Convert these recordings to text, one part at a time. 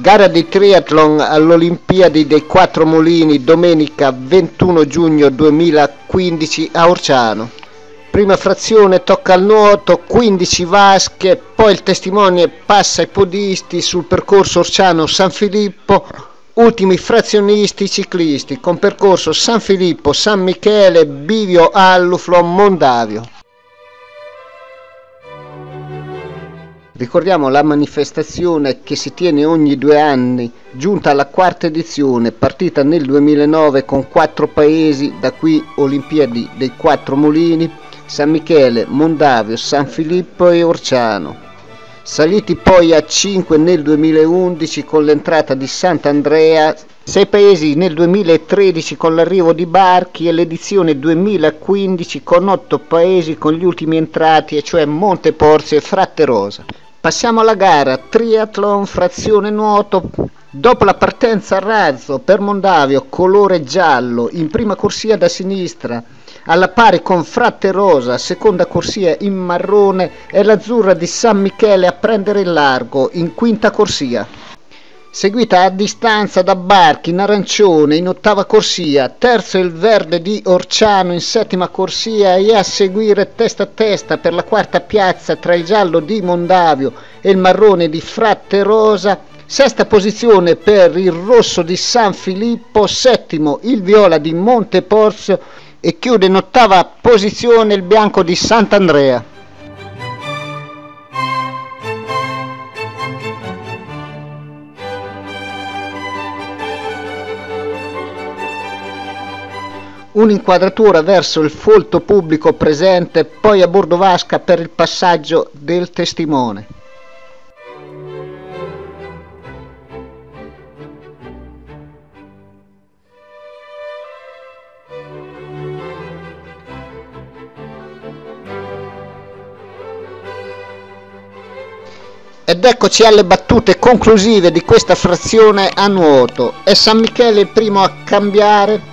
Gara di triathlon all'Olimpiadi dei Quattro Mulini domenica 21 giugno 2015 a Orciano. Prima frazione tocca al nuoto, 15 vasche, poi il testimone passa ai podisti sul percorso Orciano-San Filippo, ultimi frazionisti ciclisti con percorso San Filippo, San Michele, Bivio Alluflo, Mondavio. Ricordiamo la manifestazione che si tiene ogni 2 anni, giunta alla 4ª edizione, partita nel 2009 con 4 paesi, da qui Olimpiadi dei Quattro Mulini, San Michele, Mondavio, San Filippo e Orciano. Saliti poi a 5 nel 2011 con l'entrata di Sant'Andrea, 6 paesi nel 2013 con l'arrivo di Barchi e l'edizione 2015 con 8 paesi con gli ultimi entrati, e cioè Monteporzio e Fratterosa. Passiamo alla gara triathlon frazione nuoto. Dopo la partenza a razzo per Mondavio, colore giallo, in prima corsia da sinistra, alla pari con Fratterosa, seconda corsia in marrone, e l'azzurra di San Michele a prendere il largo, in quinta corsia. Seguita a distanza da Barchi in arancione in ottava corsia, terzo il verde di Orciano in settima corsia, e a seguire testa a testa per la quarta piazza tra il giallo di Mondavio e il marrone di Fratterosa, sesta posizione per il rosso di San Filippo, settimo il viola di Monteporzio e chiude in ottava posizione il bianco di Sant'Andrea. Un'inquadratura verso il folto pubblico presente, poi a bordo vasca per il passaggio del testimone. Ed eccoci alle battute conclusive di questa frazione a nuoto. È San Michele il primo a cambiare,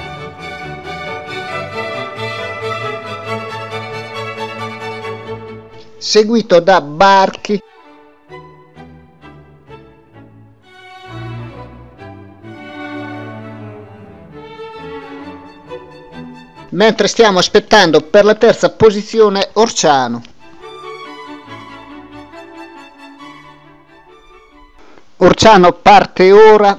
seguito da Barchi, mentre stiamo aspettando per la terza posizione Orciano. Orciano parte ora.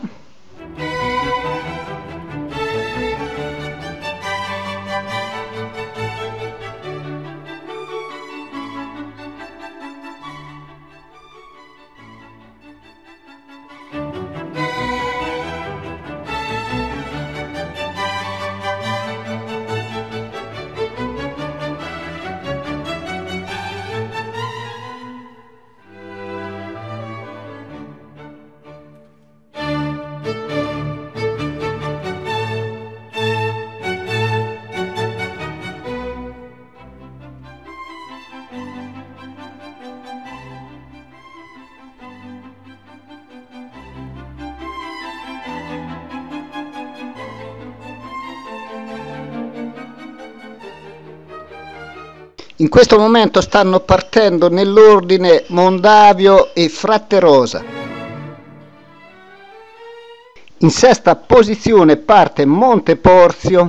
In questo momento stanno partendo nell'ordine Mondavio e Fratterosa. In sesta posizione parte Monteporzio,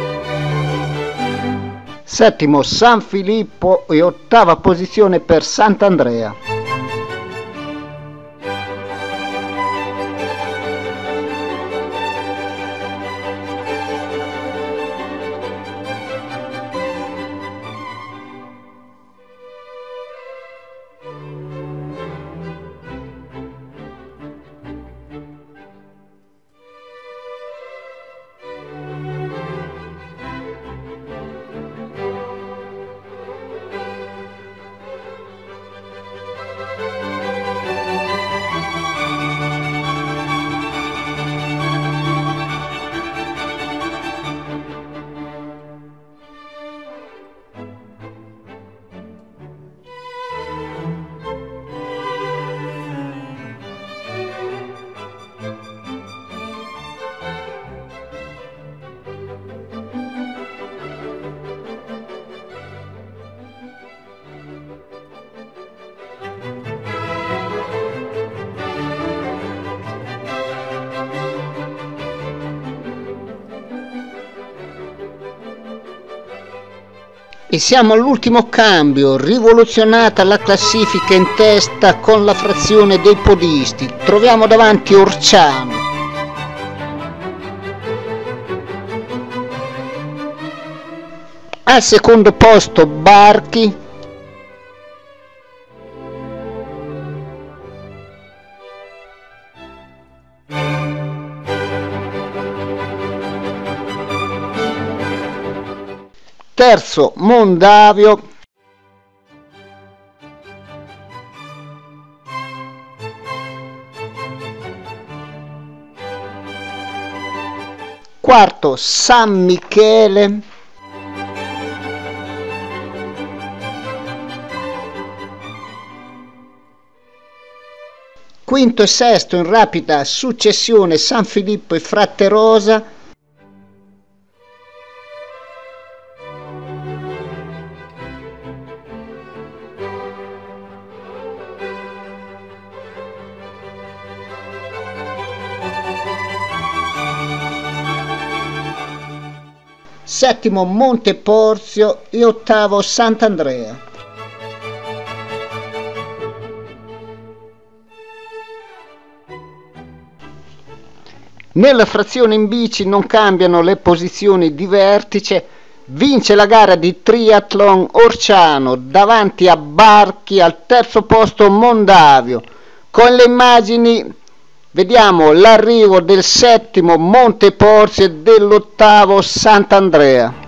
settimo San Filippo e ottava posizione per Sant'Andrea. E siamo all'ultimo cambio, rivoluzionata la classifica in testa con la frazione dei podisti. Troviamo davanti Orciano. Al secondo posto Barchi. Terzo Mondavio. Quarto San Michele. Quinto e sesto in rapida successione San Filippo e Fratterosa. Settimo Monte Porzio e ottavo Sant'Andrea. Nella frazione in bici non cambiano le posizioni di vertice, vince la gara di triathlon Orciano davanti a Barchi, al terzo posto Mondavio. Con le immagini vediamo l'arrivo del settimo Monte Porzio e dell'ottavo Sant'Andrea.